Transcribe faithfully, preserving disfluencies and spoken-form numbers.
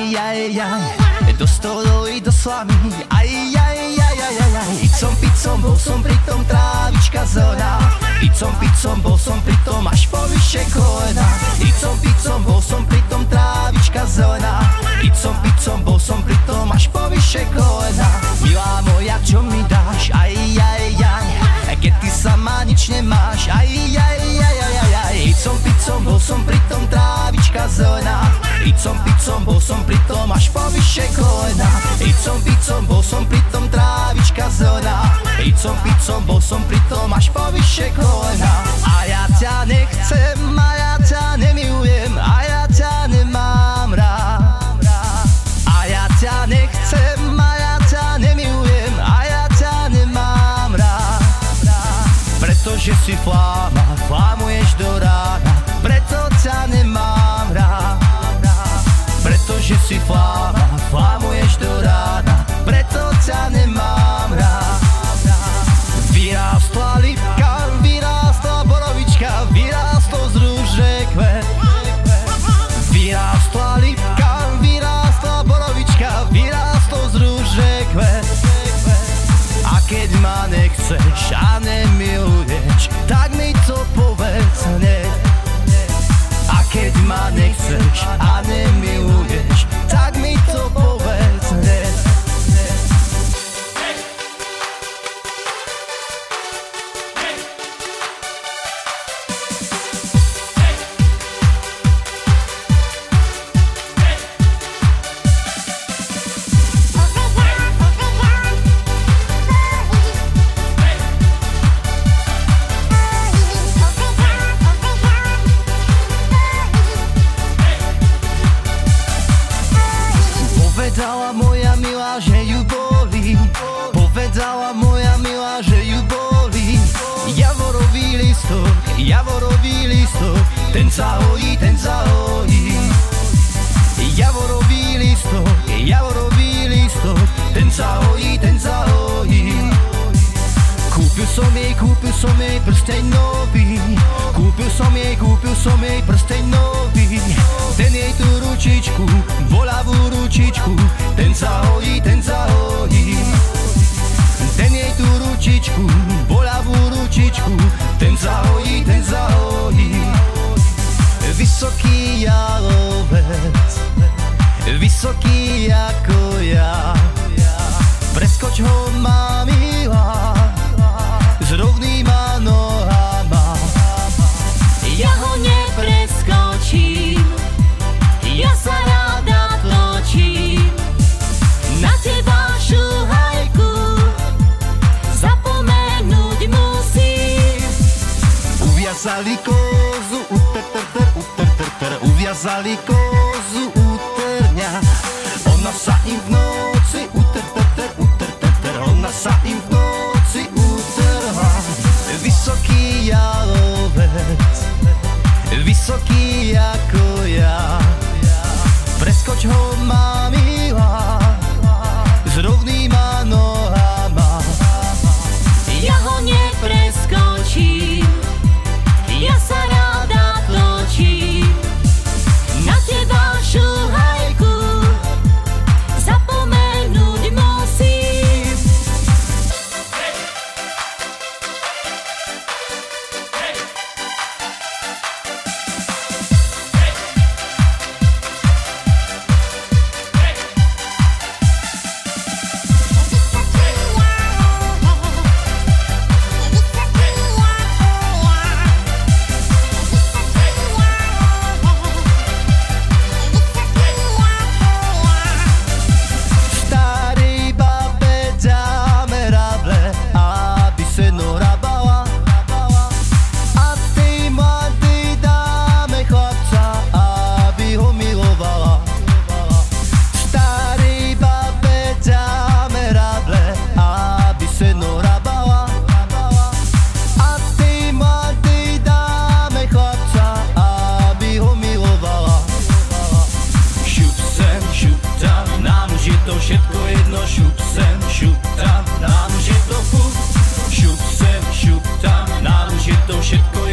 aj, aj, do stolu i do slamy, aj, aj, aj, aj, aj, aj. Icom, picom, bol som pritom trávička zelená. Icom, picom, bol som pritom až po vyššie kolena. Icom, picom, bol som pritom trávička zelená. Icom, picom, bol som pritom až po vyššie kolena. Milá moja, čo mi dáš, aj, aj, aj, keď ty sama nič nemáš, aj, aj, aj, aj, aj, aj. Icom, picom, bol som pritom trávička zelená. Icom, picom, bol som pritom až po vyššie kolena. Icom, picom, bol som pritom trávička zelená. Icom, picom, bol som pritom až po vyššie kolena. A ja ťa nechcem, a ja ťa nemilujem, a ja ťa nemám rád. A ja ťa nechcem, a ja ťa nemilujem, a ja ťa nemám rád. Pretože si fláma, flámuješ do rána, preto ťa nemám rád. Pretože si fláma, flámuješ do rána, preto ťa nemám rád. Vyrástla lipka, vyrástla borovička, vyrástol z rúže kvet. Vyrástla lipka, vyrástla borovička, vyrástol z rúže kvet. A keď ma nechceš a nemiluješ, tak mi to povedz hneď. A keď ma nechceš a nemiluješ, tak mi to povedz hneď. Povedala moja milá, že ju bolí. Povedala moja milá, že ju bolí. Javorový listok, javorový listok, ten sa hojí, ten sa hojí. Javorový listok, javorový listok, ten sa hojí, ten sa hojí. Kúpil som jej, kúpil som jej prsteň nový. Kúpil som jej, kúpil som jej prsteň nový. Ten jej tú ručičku, voľavú ručičku, ten sa hojí, ten sa hojí. Ten jej tú ručičku, voľavú ručičku, ten sa hojí, ten sa hojí. Vysoký jalovec, vysoký ako ja, preskoč ho, má milá, s rovnýma nohama. Ja ho nepreskočím, ja sa rada točím na teba šuhajku, zapomenúť musím. Uviazali kozu, uter, ter, ter, uter, ter, ter, uviazali kozu, utrňa. Ona sa im v noci, uter, ter, ter, uter, ter, ter, ona sa im v noci utrhla. Vysoký jalovec, vysoký ako ja, preskoč ho, má milá, s rovnýma nohama. Ja ho nepreskočím, ja sa rada točím na teba šuhajku, zapomenúť musím. Všetko jedno, šup sem, šup tam, nám už je to fuk. Šup sem, šup tam, nám už je to všetko